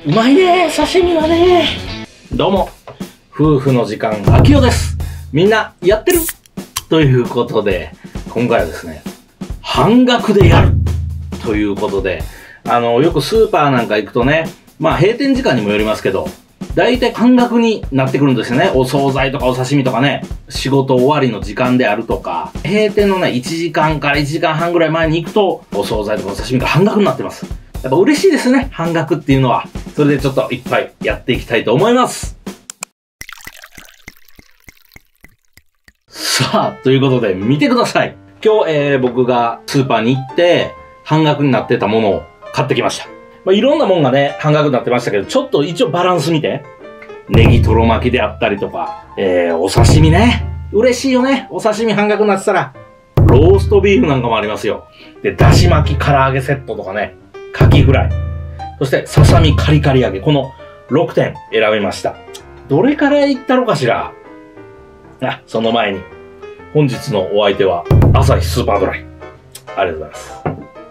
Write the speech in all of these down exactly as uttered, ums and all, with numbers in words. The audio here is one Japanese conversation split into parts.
うまいねー、刺身はねー。どうも、夫婦の時間、あきよです。みんな、やってるということで、今回はですね、半額でやるということで、あの、よくスーパーなんか行くとね、まあ閉店時間にもよりますけど、だいたい半額になってくるんですよね。お惣菜とかお刺身とかね、仕事終わりの時間であるとか、閉店のね、いちじかんからいちじかんはんぐらい前に行くと、お惣菜とかお刺身が半額になってます。やっぱ嬉しいですね、半額っていうのは。それでちょっといっぱいやっていきたいと思います。さあ、ということで見てください。今日、えー、僕がスーパーに行って、半額になってたものを買ってきました。まあ、いろんなもんがね、半額になってましたけど、ちょっと一応バランス見て。ネギとろ巻きであったりとか、えー、お刺身ね。嬉しいよね。お刺身半額になってたら。ローストビーフなんかもありますよ。で、だし巻き唐揚げセットとかね。カキフライ。そして、ささみカリカリ揚げ。このろくてん選びました。どれからいったのかしら。あ、その前に。本日のお相手は、アサヒスーパードライ。ありがとうございます。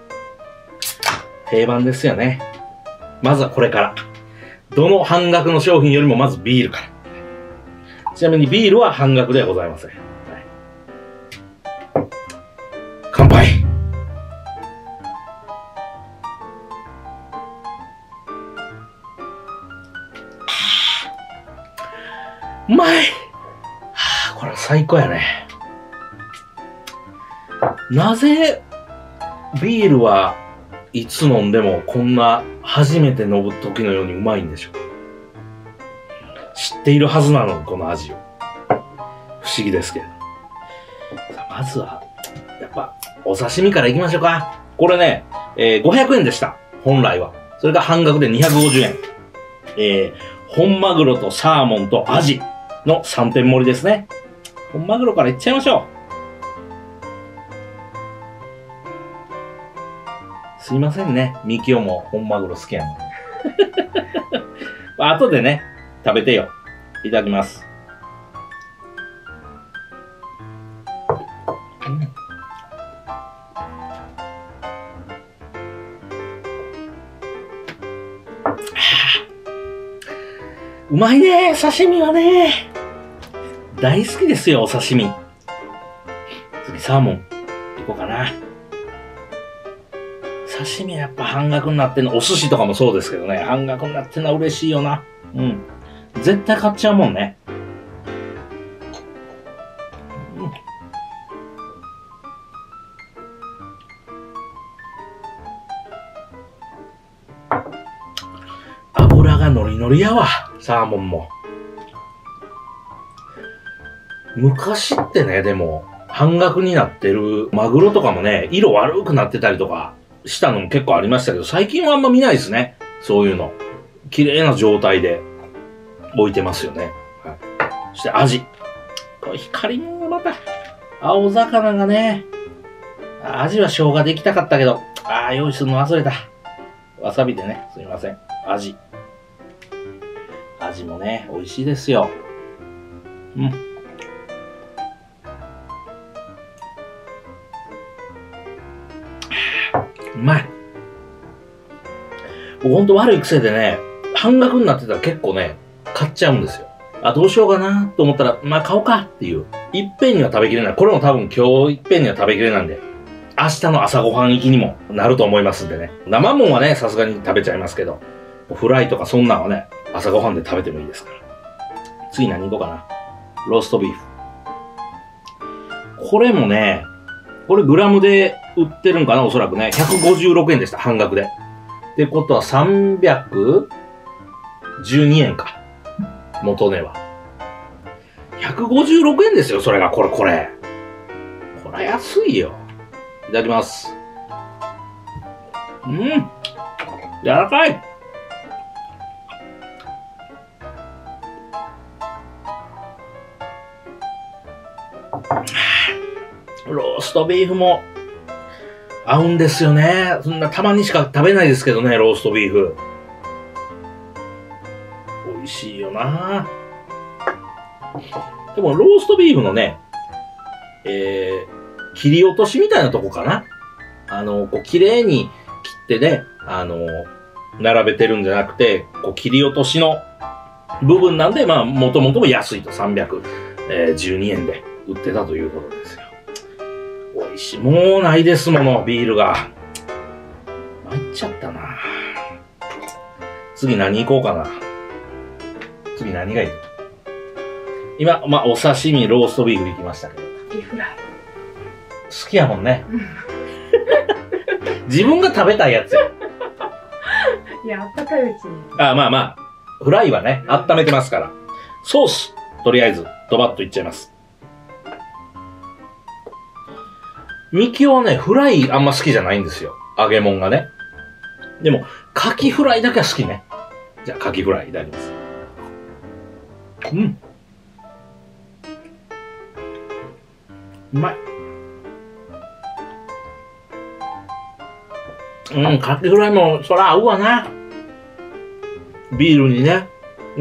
定番ですよね。まずはこれから。どの半額の商品よりもまずビールから。ちなみにビールは半額ではございません。はい、乾杯。うまい。はあ、これ最高やね。なぜビールはいつ飲んでもこんな初めて飲む時のようにうまいんでしょう。知っているはずなのにこの味を。不思議ですけれど。さあまずはやっぱお刺身からいきましょうか。これね、えー、ごひゃくえんでした。本来は。それが半額でにひゃくごじゅうえん。えー、本マグロとサーモンとアジのさんてん盛りですね。本マグロからいっちゃいましょう。すいませんね。ミキオも本マグロ好きやん。後でね、食べてよ。いただきます。うん、うまいねー、刺身はねー。大好きですよ、お刺身。次、サーモン。いこうかな。刺身はやっぱ半額になってんの。お寿司とかもそうですけどね。半額になってんのは嬉しいよな。うん。絶対買っちゃうもんね。うん、油がノリノリやわ。サーモンも。昔ってね、でも、半額になってるマグロとかもね、色悪くなってたりとか、したのも結構ありましたけど、最近はあんま見ないですね。そういうの。綺麗な状態で置いてますよね。はい、そしてアジ。これ光もまた、青魚がね、アジは生姜でいきたかったけど、ああ、用意するの忘れた。わさびでね、すみません。アジ。アジもね、美味しいですよ。うん。うまい。ほんと悪い癖でね、半額になってたら結構ね、買っちゃうんですよ。あ、どうしようかなと思ったら、まあ買おうかっていう。いっぺんには食べきれない。これも多分今日いっぺんには食べきれないんで、明日の朝ごはん行きにもなると思いますんでね。生もんはね、さすがに食べちゃいますけど、フライとかそんなんはね、朝ごはんで食べてもいいですから。次何行こうかな。ローストビーフ。これもね、これグラムで売ってるんかな、おそらくね。ひゃくごじゅうろくえんでした、半額で。ってことはさんびゃくじゅうにえんか。元値は。ひゃくごじゅうろくえんですよ、それが、これ、これ。これ安いよ。いただきます。うん。柔らかい。ローストビーフも合うんですよね。そんなたまにしか食べないですけどね、ローストビーフ。美味しいよな。でもローストビーフのね、えー、切り落としみたいなとこかな。あの、こう綺麗に切ってね、あの、 並べてるんじゃなくて、こう切り落としの部分なんで、まあ、もともとも安いとさんびゃくじゅうにえんで売ってたということですよ。美味しい。もうないですもの、ビールが。参っちゃったな。次何行こうかな。次何がいい？今、まあ、お刺身、ローストビーフ行きましたけど。 カキフライ。 好きやもんね。自分が食べたいやつよ。 いや、あったかいうちに。 あ、まあまあ。フライはね、温めてますから。ソース、とりあえず、ドバッといっちゃいます。ミキはね、フライあんま好きじゃないんですよ。揚げ物がね。でも、カキフライだけは好きね。じゃあ、カキフライいただきます。うん。うまい。うん、カキフライも、そら合うわな。ビールにね。うん。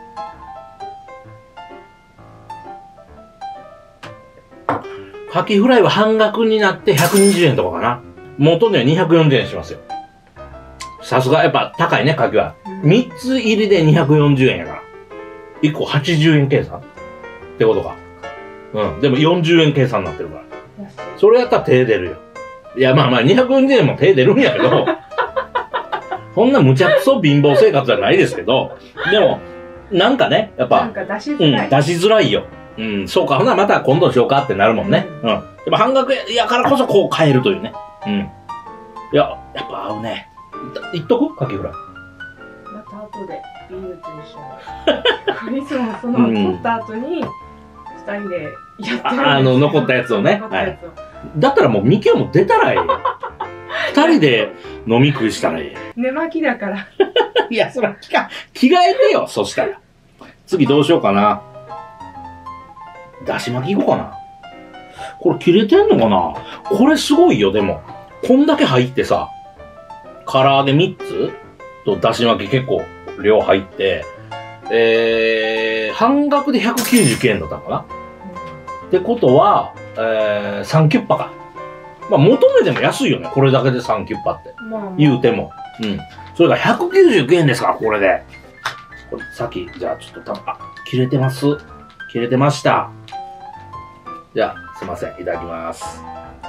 カキフライは半額になってひゃくにじゅうえんとかかな。元ではにひゃくよんじゅうえんしますよ。さすが、やっぱ高いね、カキは。みっつ入りでにひゃくよんじゅうえんやから。いっこはちじゅうえん計算ってことか。うん。でもよんじゅうえん計算になってるから。それやったら手出るよ。いや、まあまあにひゃくよんじゅうえんも手出るんやけど、そんな無茶くそ貧乏生活じゃないですけど、でも、なんかね、やっぱ、 なんか出しづらい。 うん、出しづらいよ。うん、そうか、ほなまた今度しようかってなるもんね。うん。うん、でも半額やからこそこう買えるというね。うん。いや、やっぱ合うね。いっとく？カキフライ。 また後でビールと一緒に。いつもその取った後に、ふたりでやってるんですよ。 あの、残ったやつをね。はい。だったらもうミキオも出たらええよ。二人で飲み食いしたらええ。 寝巻きだから。 いや、そら、着替えてよ、そしたら。次どうしようかな。だし巻きいこうかな。これ切れてんのかな？これすごいよ、でも。こんだけ入ってさ、唐揚げみっつとだし巻き結構量入って、えー、半額でひゃくきゅうじゅうきゅうえんだったのかな、うん、ってことは、えー、さんキュッパか。まあ、求めても安いよね。これだけでさんキュッパって。まあまあ、言うても。うん。それがひゃくきゅうじゅうきゅうえんですから、これで。これ、さっき、じゃあちょっとた、あ、切れてます。切れてました。じゃあ、すいません。いただきます。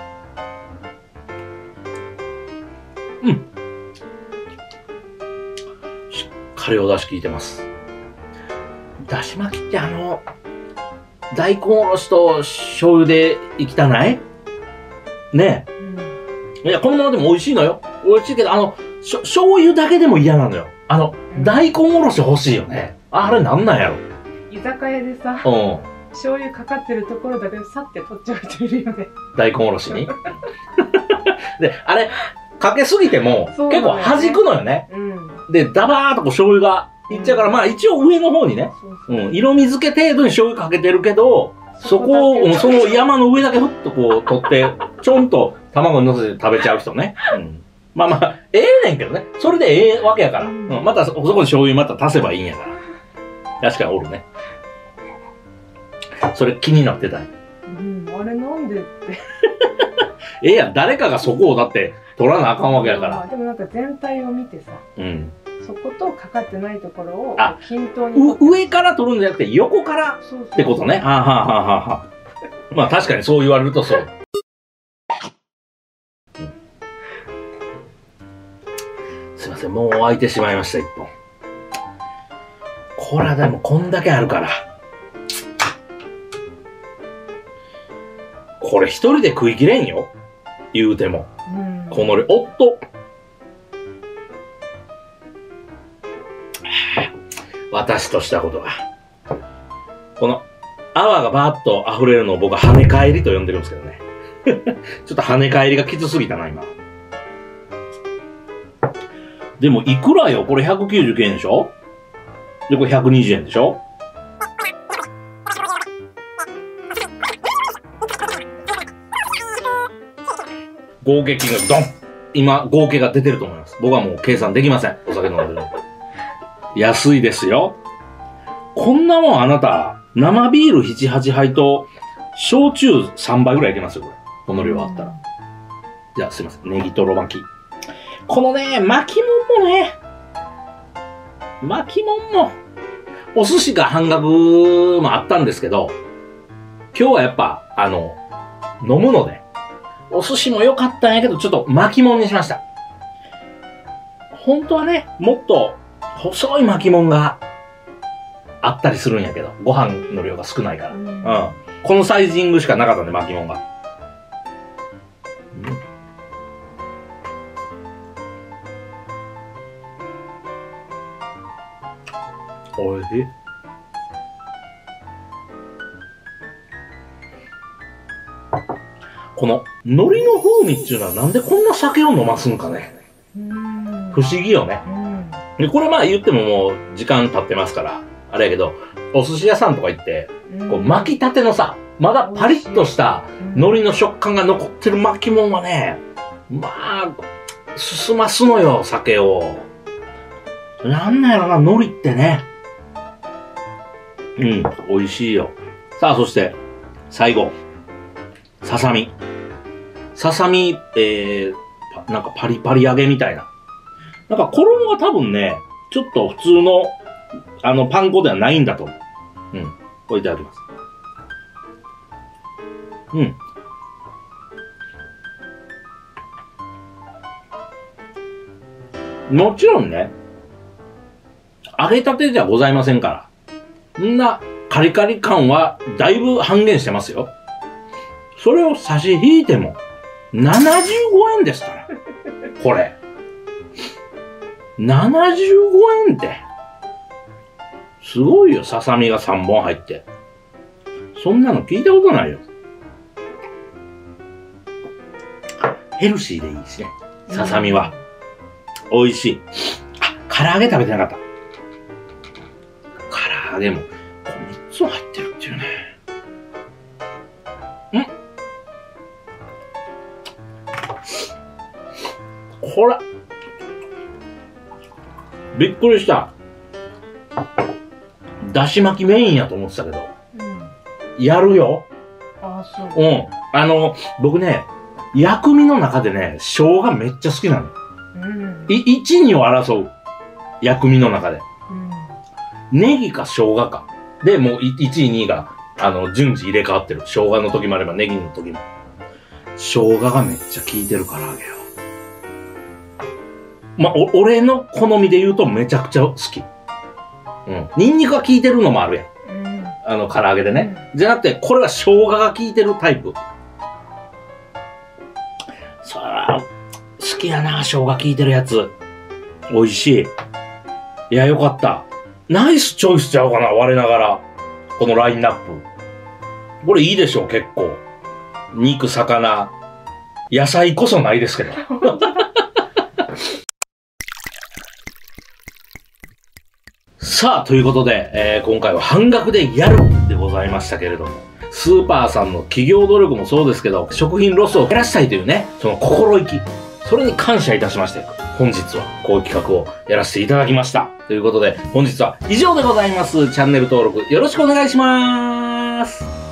うん。しっかりお出汁効いてます。だし巻きってあの、大根おろしと醤油でいきたないねえ。うん、いや、このままでも美味しいのよ。美味しいけど、あの、しょ醤油だけでも嫌なのよ。あの、うん、大根おろし欲しいよね。あれなんなんやろ。 居酒屋でさ、うん。醤油かかってるところだけさって取っちゃう人いるよね。 大根おろしに。で、あれ、かけすぎても、ね、結構弾くのよね。うん、で、ダバーっとこう醤油がいっちゃうから、うん、まあ一応上の方にね、そうそう、うん、色水気程度に醤油かけてるけど、そこを、その山の上だけふっとこう取って、ちょんと卵に乗せて食べちゃう人ね。うん、まあまあ、ええねんけどね。それでええわけやから。うん、またそこに醤油また足せばいいんやから。確かにおるね。それ気になってたんや。 うん、あれなんでって。 ええやん、誰かがそこをだって取らなあかんわけやから。 でもなんか全体を見てさ。うん。そことかかってないところを均等に。上から取るんじゃなくて横からってことね。あはははは。まあ確かにそう言われるとそう。うん、すいません、もう空いてしまいました、一本。これはでもこんだけあるから。これ一人で食いきれんよ。言うても。うん、この量、おっと。私としたことが。この泡がバーッと溢れるのを僕は跳ね返りと呼んでるんですけどね。ちょっと跳ね返りがきつすぎたな、今。でも、いくらよ？これひゃくきゅうじゅうきゅうえんでしょ？で、これひゃくにじゅうえんでしょ？合計金額ドン！今、合計が出てると思います。僕はもう計算できません。お酒飲んでるの。安いですよ。こんなもんあなた、生ビールなな、はちはいと、焼酎さんばいぐらいいけますよ、これ。この量あったら。じゃあ、すいません。ネギトロ巻き。 このね、巻きもんもね、巻きもんも、お寿司が半額もあったんですけど、今日はやっぱ、あの、飲むので、お寿司も良かったんやけど、ちょっと巻きもんにしました。本当はね、もっと細い巻きもんがあったりするんやけど、ご飯の量が少ないから。うん。うん、このサイジングしかなかったんで、巻きもんが。うん、おいしい。この海苔の風味っていうのはなんでこんな酒を飲ますんかね。不思議よね。で、これまあ言ってももう時間経ってますから、あれやけど、お寿司屋さんとか行って、こう巻きたてのさ、まだパリッとした海苔の食感が残ってる巻きもんはね、まあ、進ますのよ、酒を。なんなんやろな、海苔ってね。うん、美味しいよ。さあ、そして、最後。ささみ。ささみ、えー、なんかパリパリ揚げみたいな。なんか衣は多分ね、ちょっと普通の、あの、パン粉ではないんだと思う。うん。これいただきます。うん。もちろんね、揚げたてじゃございませんから。んな、カリカリ感はだいぶ半減してますよ。それを差し引いても、ななじゅうごえんですから。これ。ななじゅうごえんって。すごいよ、ささみがさんぼん入って。そんなの聞いたことないよ。ヘルシーでいいしね。ささみは。美味しい。あ、唐揚げ食べてなかった。唐揚げも、これみっつも入ってるっていうね。んこれ。びっくりした。だし巻きメインやと思ってたけど。うん、やるよ。 ああ、そう。 うん。あの、僕ね、薬味の中でね、生姜めっちゃ好きなの。うん。い、一、二を争う。薬味の中で。うん。ネギか生姜か。で、もう一位、二位が、あの、順次入れ替わってる。生姜の時もあればネギの時も。生姜がめっちゃ効いてる唐揚げよ。まあ、お、俺の好みで言うとめちゃくちゃ好き。うん。ニンニクが効いてるのもあるやん。うん、あの、唐揚げでね。うん、じゃなくて、これは生姜が効いてるタイプ。そら、好きやな、生姜効いてるやつ。美味しい。いや、よかった。ナイスチョイスちゃうかな、我ながら。このラインナップ。これいいでしょ、結構。肉、魚。野菜こそないですけど。さあ、ということで、えー、今回は半額でやるでございましたけれども、スーパーさんの企業努力もそうですけど、食品ロスを減らしたいというね、その心意気、それに感謝いたしまして、本日はこういう企画をやらせていただきました。ということで、本日は以上でございます。チャンネル登録よろしくお願いします。